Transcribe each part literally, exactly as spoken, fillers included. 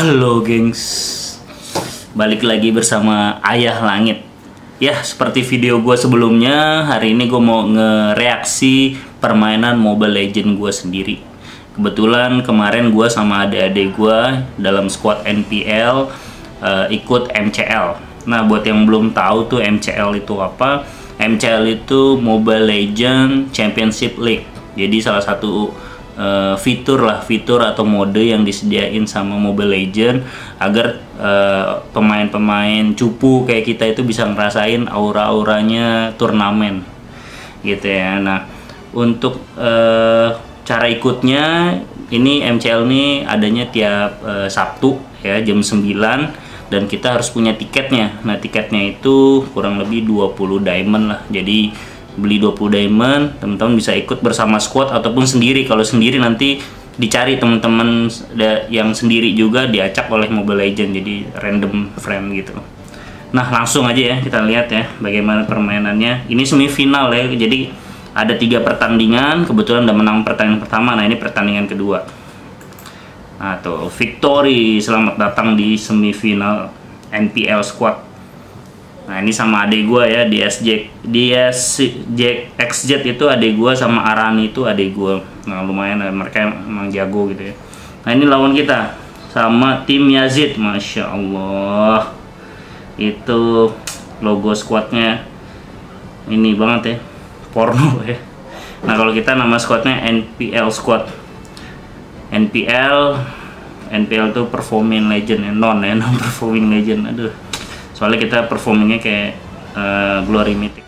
Halo gengs, balik lagi bersama Ayah Langit. Ya, seperti video gue sebelumnya, hari ini gue mau ngereaksi permainan Mobile Legends gue sendiri. Kebetulan kemarin gue sama adik-adik gue dalam squad N P L uh, ikut M C L. Nah, buat yang belum tahu tuh M C L itu apa? M C L itu Mobile Legends Championship League. Jadi salah satu Uh, fitur lah, fitur atau mode yang disediain sama Mobile Legends agar uh, pemain-pemain cupu kayak kita itu bisa ngerasain aura-auranya turnamen gitu ya. Nah, untuk uh, cara ikutnya ini M C L ini adanya tiap uh, Sabtu ya jam sembilan dan kita harus punya tiketnya. Nah, tiketnya itu kurang lebih dua puluh diamond lah. Jadi beli dua puluh diamond, teman-teman bisa ikut bersama squad ataupun sendiri. Kalau sendiri nanti dicari teman-teman yang sendiri juga diacak oleh Mobile Legends, jadi random friend gitu. Nah, langsung aja ya kita lihat ya bagaimana permainannya. Ini semifinal ya, jadi ada tiga pertandingan. Kebetulan udah menang pertandingan pertama, nah ini pertandingan kedua. Nah tuh, victory, selamat datang di semifinal N P L squad. Nah, ini sama adik gue ya, di S J, di S J X Z itu adik gue, sama Arani itu adik gue. Nah, lumayan lah, mereka emang jago gitu ya. Nah, ini lawan kita sama tim Yazid, masya Allah. Itu logo squadnya ini banget ya, porno ya. Nah, kalau kita nama squadnya N P L squad. N P L, N P L tuh performing legend ya, non ya, non performing legend. Aduh. Soalnya kita performingnya kayak uh, Glory Mythic.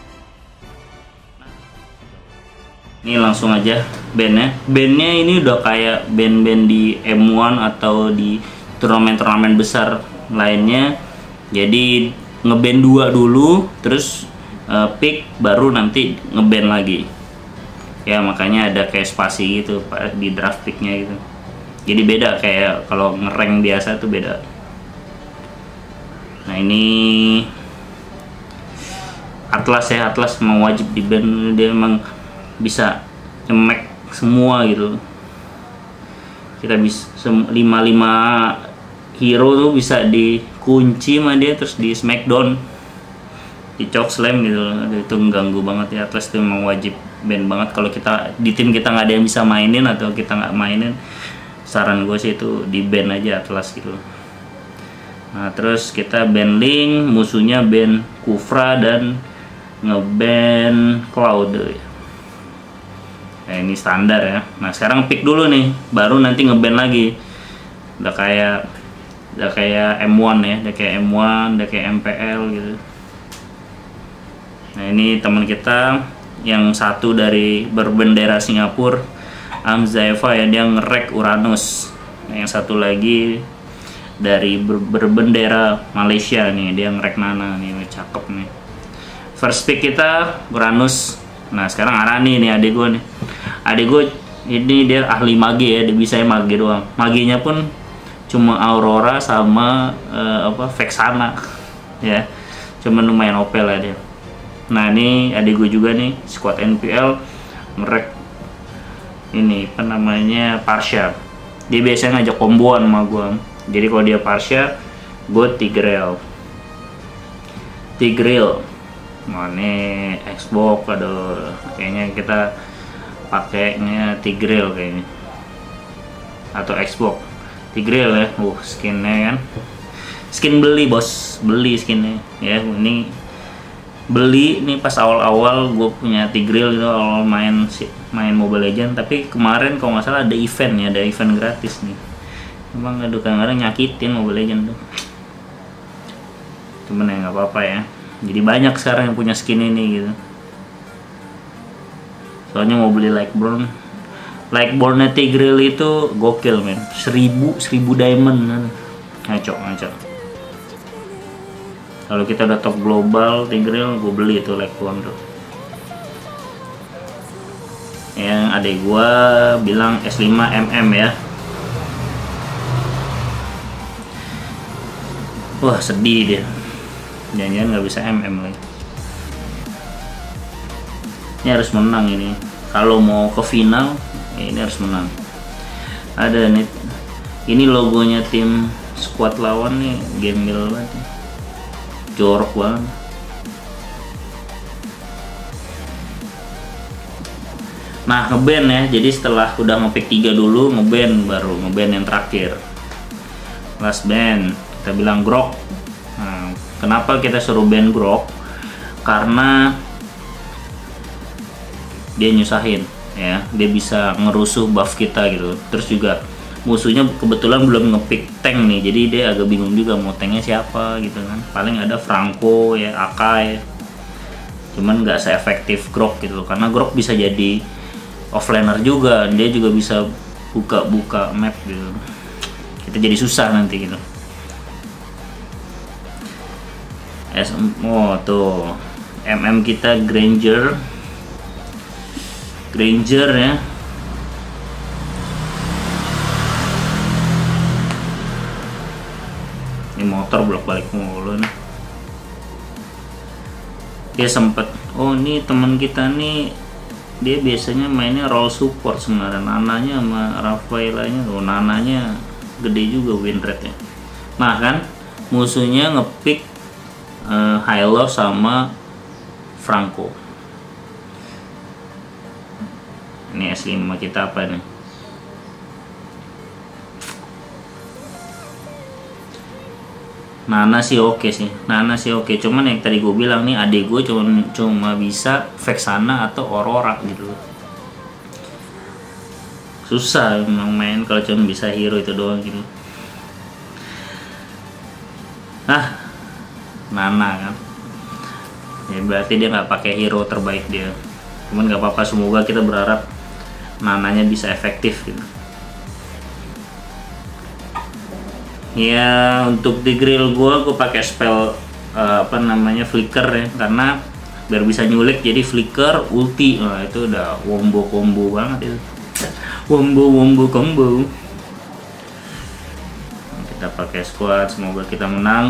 Ini langsung aja bandnya. Bandnya ini udah kayak band-band di M satu atau di turnamen-turnamen besar lainnya. Jadi ngeband dua dulu, terus uh, pick, baru nanti ngeband lagi. Ya makanya ada kayak spasi gitu di draft picknya gitu. Jadi beda kayak kalau ngerank biasa tuh beda. Nah, ini Atlas ya, Atlas memang wajib di band, dia emang bisa nyemek semua gitu. Kita bisa lima lima hero tuh bisa dikunci sama dia, terus di smackdown, di choke slam gitu. Itu mengganggu banget ya. Atlas itu memang wajib band banget. Kalau kita di tim kita nggak ada yang bisa mainin atau kita nggak mainin, saran gue sih itu di band aja Atlas gitu. Nah, terus kita ban Link, musuhnya ban Kufra dan ngeban Cloud ya. Nah, ini standar ya. Nah, sekarang pick dulu nih, baru nanti ngeban lagi. Udah kayak udah kayak M satu ya, udah kayak M satu, udah kayak M P L gitu. Nah, ini teman kita yang satu dari berbendera Singapura, Amzaeva ya, dia ngerek Uranus. Nah, yang satu lagi dari ber berbendera Malaysia nih, dia ngerek Nana nih, cakep nih. First pick kita Uranus. Nah, sekarang Arani nih, adik gue nih. Adik gue ini dia ahli magi ya, dia bisa magi doang. Maginya pun cuma Aurora sama uh, apa Vexana ya. Cuma lumayan O P lah dia. Nah, ini adik gue juga nih, squad N P L ngerek ini apa namanya, Parsha. Dia biasanya ngajak komboan sama gue. Jadi kalau dia Parsha, gue Tigreal. Tigreal. Mana Xbox, aduh, kayaknya kita pakainya Tigreal kayaknya. Atau Xbox. Tigreal ya. Uh, skinnya kan. Skin beli, bos. Beli skinnya. Ya, ini beli nih pas awal-awal gue punya Tigreal gitu, awal main main Mobile Legends. Tapi kemarin kalau nggak salah ada event ya, ada event gratis nih. Emang aduh, kadang-kadang nyakitin Mobile Legends tuh. Cuman ya nggak apa-apa ya. Jadi banyak sekarang yang punya skin ini gitu. Soalnya mau beli Lightborn. Lightborn Tigreal itu gokil men. Seribu, seribu diamond. Ngaco, ngaco. Kalau kita udah top global Tigreal, gue beli itu Lightborn tuh. Yang adek gua bilang S lima M M ya. Wah, sedih dia. Jangan-jangan nggak bisa M M lagi. Ini harus menang ini. Kalau mau ke final, ya ini harus menang. Ada nih Ini logonya tim squad lawan nih, gembel banget, jorok banget. Nah, ngeband ya, jadi setelah udah ngepick tiga dulu, ngeband baru ngeband yang terakhir. Last band, kita bilang Grok. Nah, kenapa kita suruh band Grok? Karena dia nyusahin ya, dia bisa ngerusuh buff kita gitu. Terus juga musuhnya kebetulan belum ngepick tank nih, jadi dia agak bingung juga mau tanknya siapa gitu kan. Paling ada Franco ya, Akai, cuman nggak seefektif Grok gitu, karena Grok bisa jadi offlaner juga, dia juga bisa buka-buka map gitu. Kita jadi susah nanti gitu. S M oh tuh M M kita Granger Granger ya. Ini motor bolak-balik mulu nih. Dia sempet, oh ini teman kita nih, dia biasanya mainnya role support sebenarnya. Nananya sama Rafaelanya, oh Nananya gede juga win rate nya. Nah kan musuhnya ngepick uh, Hilo sama Franco. Ini S lima kita apa nih? Nana sih oke sih, Nana sih oke. Cuman yang tadi gue bilang nih, adik gue cuma cuma bisa Vexana atau Aurora gitu. Susah emang main kalau cuma bisa hero itu doang gitu. Ah, Nana kan. Ya berarti dia nggak pakai hero terbaik dia. Cuman nggak apa-apa, semoga kita berharap Nananya bisa efektif gitu. Ya untuk di grill gua gua pakai spell uh, apa namanya flicker ya, karena biar bisa nyulik, jadi flicker ulti. Nah, itu udah wombo combo banget itu. Wombo wombo combo. Kita pakai squad, semoga kita menang.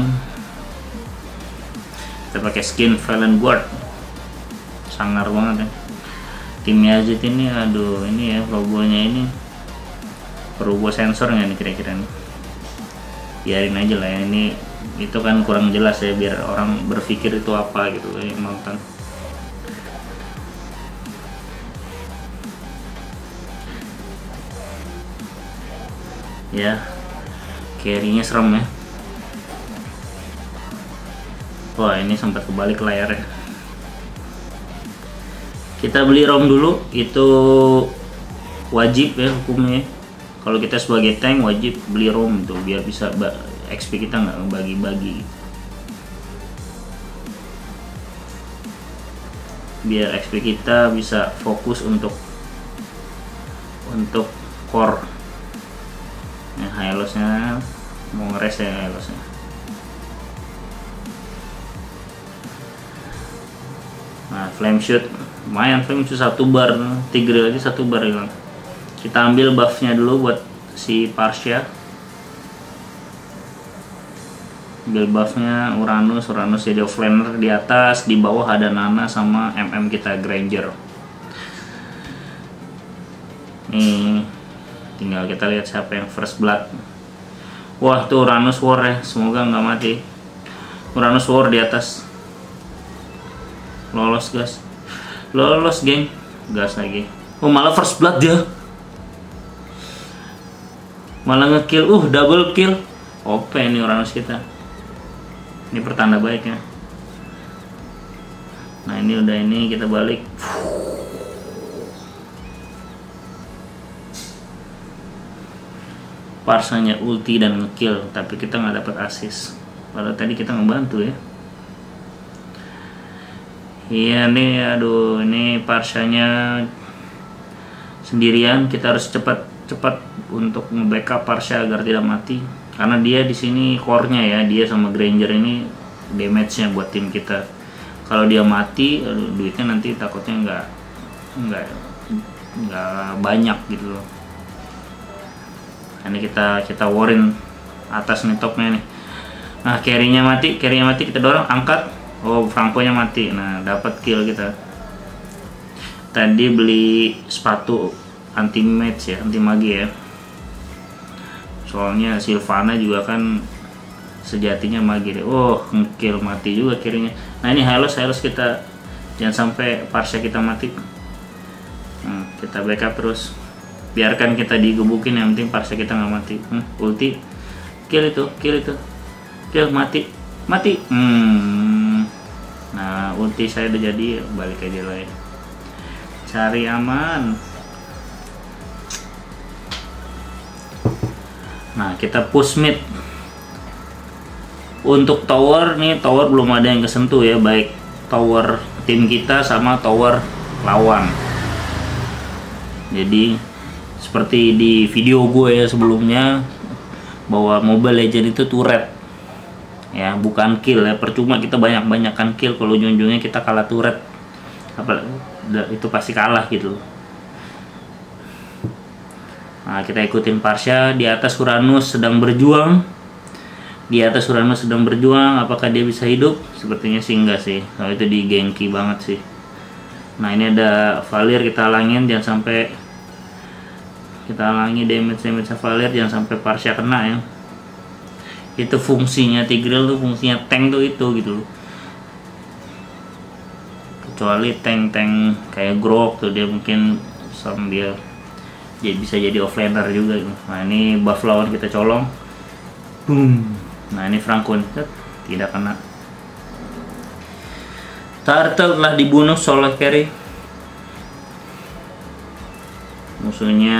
Kita pakai skin Valen Guard. Sangar banget ya. Tim Yazid ini, aduh ini ya logonya ini. Perlu gua sensor nggak nih kira-kira nih? Biarin aja lah ya, ini itu kan kurang jelas ya, biar orang berpikir itu apa gitu yang nonton. Ya, carry-nya serem ya. Wah ini sempat kebalik layarnya. Kita beli ROM dulu, itu wajib ya hukumnya. Kalau kita sebagai tank wajib beli ROM tuh, biar bisa X P kita nggak bagi-bagi. Biar X P kita bisa fokus untuk untuk core. Nah, Hylosnya mau ngeres ya Hylosnya. Nah, flame shoot lumayan, flame shoot satu bar, Tigreal aja satu bar hilang. Kita ambil buffnya dulu buat si Parsia. Ambil buffnya Uranus, Uranus jadi offlaner di atas, di bawah ada Nana sama M M kita Granger. Nih, tinggal kita lihat siapa yang first blood. Wah tuh Uranus War ya, semoga nggak mati. Uranus War di atas. Lolos guys, lolos geng, gas lagi. Oh malah first blood dia, malah ngekill, uh double kill. O P ini Uranus kita. Ini pertanda baiknya. Nah ini udah, ini kita balik. Parsanya ulti dan ngekill, tapi kita nggak dapat assist. Padahal tadi kita ngebantu ya. Iya nih, aduh ini Parsanya sendirian. Kita harus cepat-cepat untuk nge-backup Parsa agar tidak mati, karena dia di sini core-nya ya, dia sama Granger ini damage-nya buat tim kita. Kalau dia mati, aduh, duitnya nanti takutnya nggak nggak nggak banyak gitu loh. Ini kita kita warin atas nih, topnya nih. Nah carry-nya mati, carry-nya mati, kita dorong, angkat. Oh Franco-nya mati. Nah dapat kill kita. Tadi beli sepatu anti match ya, anti magi ya. soalnya Sylvana juga kan sejatinya magi deh. Oh, ngekill mati juga kirinya. Nah ini Hylos, Hylos kita jangan sampai Parsha kita mati. Nah, kita backup terus, biarkan kita digebukin, yang penting Parsha kita nggak mati. hmm, ulti, kill itu, kill itu, kill, mati, mati. hmm. Nah ulti saya udah jadi, balik aja lah ya, cari aman. Nah kita push mid. Untuk tower nih, tower belum ada yang kesentuh ya, baik tower tim kita sama tower lawan. Jadi seperti di video gue ya sebelumnya, bahwa Mobile Legends itu turret ya, bukan kill ya. Percuma kita banyak-banyakan kill kalau ujung-ujungnya kita kalah turret, apa itu pasti kalah gitu. Nah kita ikutin Parsha. Di atas Uranus sedang berjuang, di atas Uranus sedang berjuang. Apakah dia bisa hidup? Sepertinya sih enggak sih, kalau itu di gengki banget sih. Nah ini ada Valir, kita halangin jangan sampai, kita halangi damage damage Valir, jangan sampai Parsha kena ya. Itu fungsinya Tigreal tuh, fungsinya tank tuh itu gitu loh. Kecuali tank-tank kayak Grok tuh, dia mungkin sama dia jadi bisa jadi offlaner juga gitu. Nah ini buff lawan kita colong, boom. Nah ini Frankun tidak kena. Turtle telah dibunuh oleh carry. Musuhnya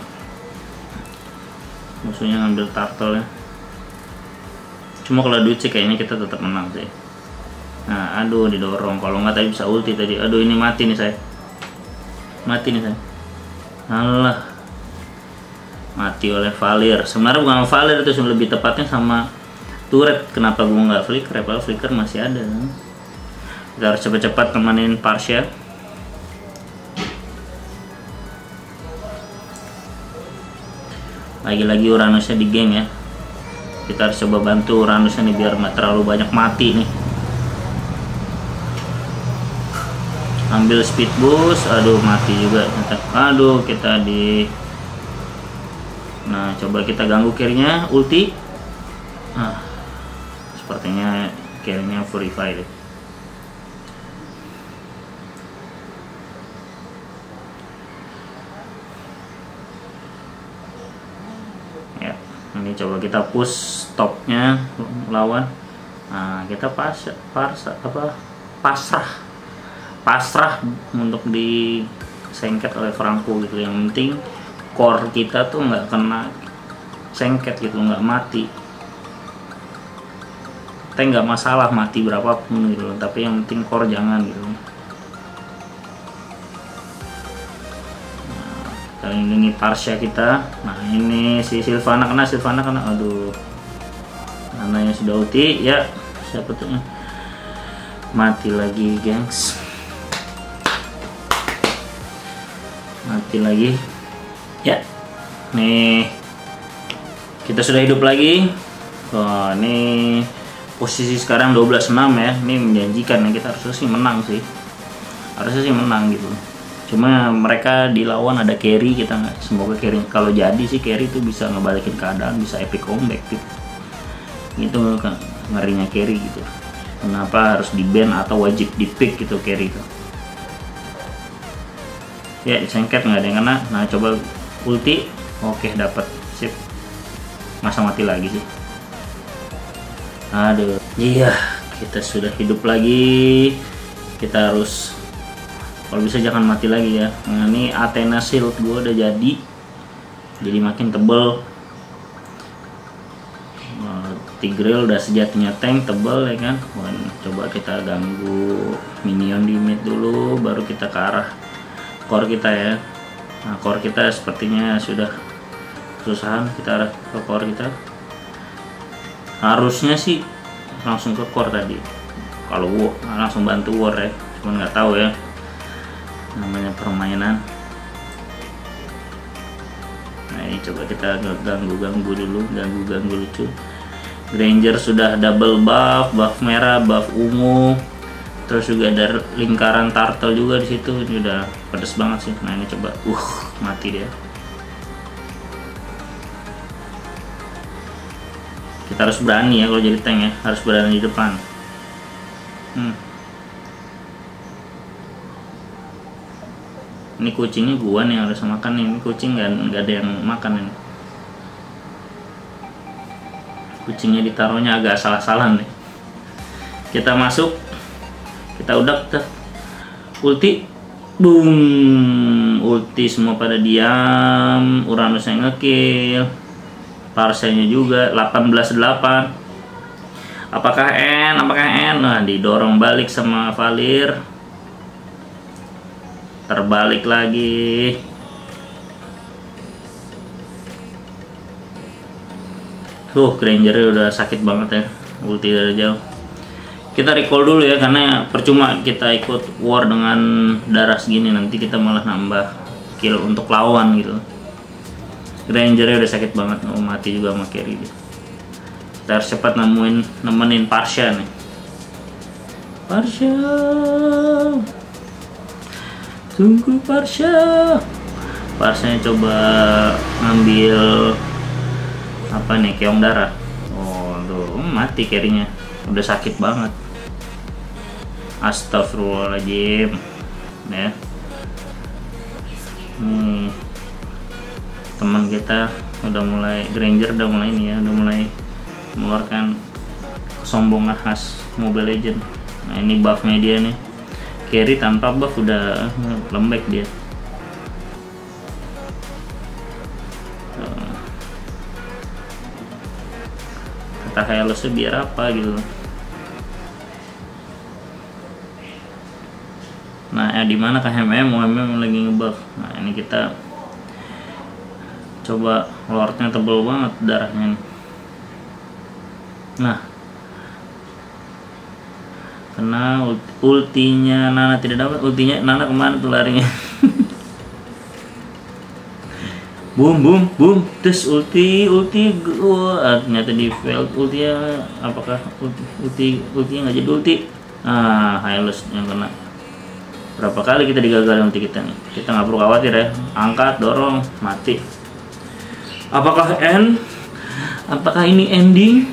musuhnya ngambil turtle ya. Cuma kalau duit sih kayaknya kita tetap menang sih. Nah aduh didorong, kalau nggak tadi bisa ulti tadi. Aduh ini mati nih saya, mati nih saya. Alah, mati oleh Valir. Sebenarnya bukan Valir itu, lebih tepatnya sama turret. Kenapa gua nggak flicker? Padahal flicker masih ada. Kita harus cepat-cepat temanin Parsha. Lagi-lagi Uranusnya di game ya. Kita harus coba bantu Uranusnya nih biar nggak terlalu banyak mati nih. Ambil speed boost, aduh mati juga. Aduh kita di. Nah coba kita ganggu kirinya, ulti. Nah sepertinya kirinya Purify deh. Ya ini coba kita push topnya lawan. Nah kita pas pas apa pasrah pasrah untuk disengket oleh Franco gitu. Yang penting core kita tuh nggak kena sengket gitu, nggak mati. Kita nggak masalah mati berapapun gitu, tapi yang penting core jangan gitu. Nah, kita lindungi Parsha kita. Nah ini si Sylvana kena, Sylvana kena, aduh. Anaknya sudah ulti ya, siapa tuh mati lagi gengs. Mati lagi ya. Nih kita sudah hidup lagi. Oh, ini posisi sekarang dua belas enam ya. Ini menjanjikan ya, kita harusnya sih menang sih, harusnya sih menang gitu. Cuma mereka di lawan ada carry, kita nggak, semoga carry, kalau jadi sih carry itu bisa ngebalikin keadaan, bisa epic comeback gitu. Itu ngerinya carry gitu. Kenapa harus di ban atau wajib di pick gitu carry itu. Ya disengket nggak ada yang kena. Nah coba ulti, oke dapat, sip. Masa mati lagi sih, aduh. Iya kita sudah hidup lagi. Kita harus, kalau bisa jangan mati lagi ya. Nah ini Athena shield gue udah jadi jadi makin tebel. Tigreal udah sejatinya tank, tebel ya kan. Wah, coba kita ganggu minion di mid dulu, baru kita ke arah core kita ya. Nah core kita sepertinya sudah kesusahan, kita arah ke core kita. Harusnya sih langsung ke core tadi kalau war, langsung bantu war ya, cuman nggak tahu ya, namanya permainan. Nah ini coba kita ganggu-ganggu dulu, ganggu-ganggu lucu. Granger sudah double buff, buff merah, buff ungu. Terus juga ada lingkaran turtle juga di situ, ini udah pedes banget sih. Nah ini coba, uh mati dia. Kita harus berani ya kalau jadi tank ya, harus berani di depan. hmm. Ini kucingnya gua nih yang harus makan nih. Ini kucing nggak nggak ada yang makan ini. Kucingnya ditaruhnya agak salah-salah nih. Kita masuk, kita udah tuh ulti, boom, ulti semua pada diam. Uranusnya ngekill, Parsenya juga delapan belas delapan. Apakah N? Apakah N? Nah, didorong balik sama Valir. Terbalik lagi. Tuh, Granger udah sakit banget ya, ulti dari jauh. Kita recall dulu ya, karena percuma kita ikut war dengan darah segini, nanti kita malah nambah kill untuk lawan gitu. Granger udah sakit banget, mau mati juga sama carry dia. Kita harus cepat nemuin nemenin Parsha nih. Parsha, tunggu Parsha. Parsha coba ngambil apa nih, keong darah. Oh tuh, mati carry-nya, udah sakit banget. Astagfirullahaladzim ya. Nih teman kita udah mulai, Granger udah mulai ini ya, udah mulai mengeluarkan kesombongan khas Mobile Legends. Nah ini buffnya dia nih, carry tanpa buff udah lembek dia. Kata Hylusnya biar apa gitu. Nah ya, di mana K M M? M M lagi ngebuff. Nah ini kita coba, lordnya tebel banget darahnya nih. Nah kena ultinya Nana tidak dapat. Ultinya Nana kemana tuh larinya? Boom boom boom, terus ulti ulti gua ternyata di fail ultinya. Apakah ulti ulti ultinya nggak jadi ulti? Ah, Hylos yang kena. Berapa kali kita digagalin ulti kita nih? Kita nggak perlu khawatir ya, angkat, dorong, mati. Apakah end? Apakah ini ending?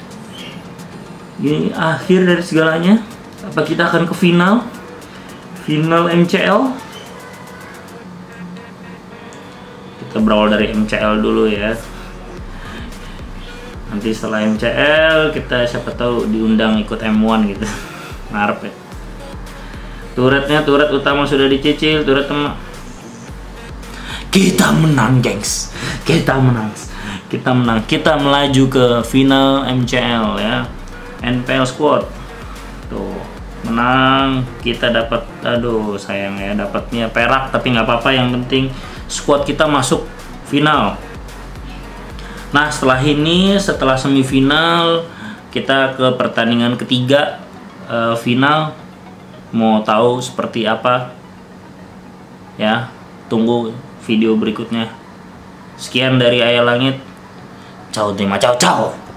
Ini akhir dari segalanya? Apa kita akan ke final? Final M C L? Kita berawal dari M C L dulu ya. Nanti setelah M C L kita siapa tahu diundang ikut M satu gitu. Ngarep ya. Turretnya, turret utama sudah dicicil, turret teman. Kita menang, gengs. Kita menang. Kita menang. Kita melaju ke final M C L ya. N P L squad. Tuh, menang. Kita dapat, aduh sayang ya, dapatnya perak tapi nggak apa-apa, yang penting squad kita masuk final. Nah, setelah ini, setelah semifinal, kita ke pertandingan ketiga, uh, final. Mau tahu seperti apa? Ya, tunggu video berikutnya. Sekian dari Ayah Langit. Ciao, terima ciao, ciao.